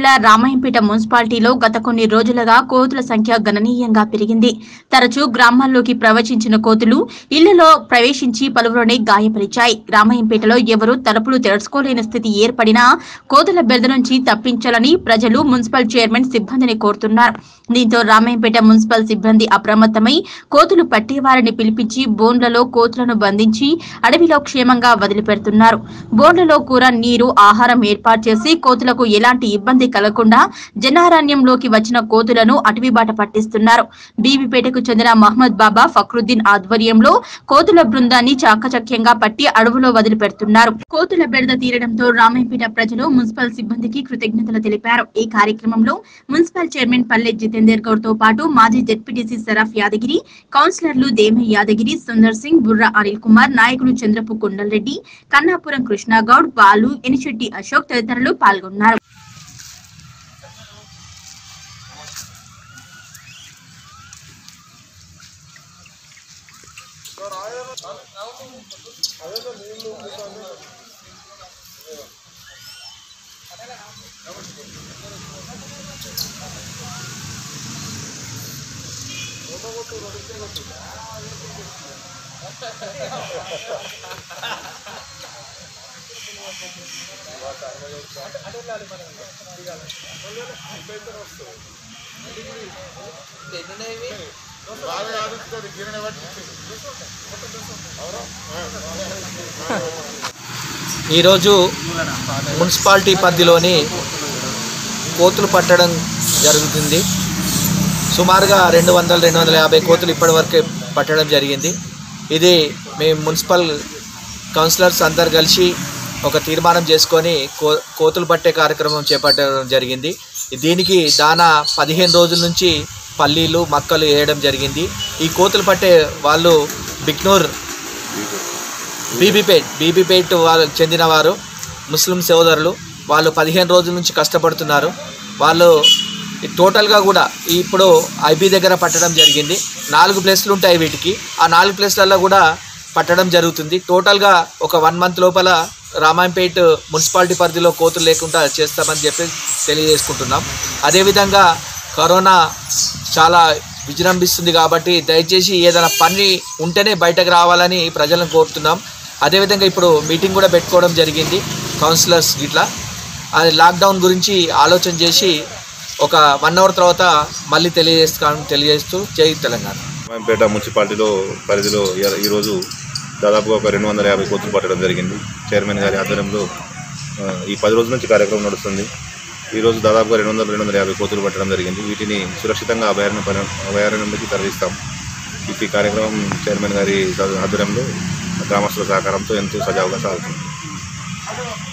జిల్లా రామాయంపేట మున్సిపాలిటీలో గత కొన్ని రోజులుగా కోతుల సంఖ్య గణనీయంగా పెరిగింది. తరచూ గ్రామాల్లోకి ప్రవేశించిన కోతులు ఇళ్లలో ప్రవేశించి పలువురిని గాయపరిచాయి. రామాయంపేటలో ఎవరూ తలుపులు తెరుచుకోలేని స్థితి ఏర్పడినా కోతుల బెడద నుంచి తప్పించాలని ప్రజలు మున్సిపల్ చైర్మన్ సిబ్బందిని కోరుతున్నారు. దీంతో రామాయంపేట మున్సిపల్ సిబ్బంది అప్రమత్తమై కోతులు పట్టేవారిని పిలిపించి బోన్లలో కోతులను బంధించి అడవిలో క్షేమంగా వదిలిపెడుతున్నారు. బోన్లలో కూర, నీరు, ఆహారం ఏర్పాటు చేసి కోతులకు ఎలాంటి ఇబ్బంది కలగకుండా జనారణ్యంలోకి వచ్చిన కోతులను అటవీబాట పట్టిస్తున్నారు. బీబీపేటకు చెందిన మహమ్మద్ బాబా, ఫక్రుద్దీన్ ఆధ్వర్యంలో కోతుల బృందాన్ని చాకచక్యంగా పట్టి అడవులో వదిలిపెడుతున్నారు. కోతుల బెడద తీరడంతో రామాయంపేట ప్రజలు మున్సిపల్ సిబ్బందికి కృతజ్ఞతలు తెలిపారు. ఈ కార్యక్రమంలో మున్సిపల్ చైర్మన్ పల్లె జితేందర్ గౌడ్ తో పాటు మాజీ జెడ్పీటీసీ సరఫ్ యాదగిరి, కౌన్సిలర్లు దేమే యాదగిరి, సుందర్ సింగ్, బుర్రా అనిల్ కుమార్, నాయకులు చంద్రపు కొండలరెడ్డి, కన్నాపురం కృష్ణగౌడ్, బాలు, ఎనిశెట్టి అశోక్ తదితరులు పాల్గొన్నారు. ఈరోజు మున్సిపాలిటీ పరిధిలోని కోతులు పట్టడం జరుగుతుంది. సుమారుగా 200-250 కోతులు ఇప్పటివరకే పట్టడం జరిగింది. ఇది మేము మున్సిపల్ కౌన్సిలర్స్ అందరు కలిసి ఒక తీర్మానం చేసుకొని కోతులు పట్టే కార్యక్రమం చేపట్టడం జరిగింది. దీనికి దానా 15 రోజుల నుంచి పల్లీలు, మక్కలు వేయడం జరిగింది. ఈ కోతులు పట్టే వాళ్ళు బిక్నూర్ బీబీపేట్ వాళ్ళకి చెందినవారు, ముస్లిం సోదరులు. వాళ్ళు 15 రోజుల నుంచి కష్టపడుతున్నారు. వాళ్ళు టోటల్గా కూడా ఇప్పుడు ఐబీ దగ్గర పట్టడం జరిగింది. 4 ప్లేస్లు ఉంటాయి వీటికి. ఆ 4 ప్లేస్లలో కూడా పట్టడం జరుగుతుంది. టోటల్గా ఒక 1 మంత్ లోపల రామాయంపేట మున్సిపాలిటీ పరిధిలో కోతులు లేకుండా చేస్తామని చెప్పి తెలియజేసుకుంటున్నాం. అదేవిధంగా కరోనా చాలా విజృంభిస్తుంది కాబట్టి దయచేసి ఏదైనా పని ఉంటేనే బయటకు రావాలని ప్రజలను కోరుతున్నాం. అదేవిధంగా ఇప్పుడు మీటింగ్ కూడా పెట్టుకోవడం జరిగింది కౌన్సిలర్స్ ఇట్లా. అది లాక్డౌన్ గురించి ఆలోచన చేసి ఒక 1 అవర్ తర్వాత మళ్ళీ తెలియజేస్తూ జై తెలంగాణ. రామాయంపేట మున్సిపాలిటీలో పరిధిలో ఈరోజు దాదాపుగా ఒక 250 కోతులు పట్టడం జరిగింది. చైర్మన్ గారి ఆధ్వర్యంలో ఈ 10 రోజుల నుంచి కార్యక్రమం నడుస్తుంది. ఈరోజు దాదాపుగా 200-250 కోతులు పట్టడం జరిగింది. వీటిని సురక్షితంగా అభయారణ్యంలోకి తరలిస్తాం. ఈ కార్యక్రమం చైర్మన్ గారి ఆధ్వర్యంలో గ్రామస్తుల సహకారంతో ఎంతో సజావుగా సాగుతుంది.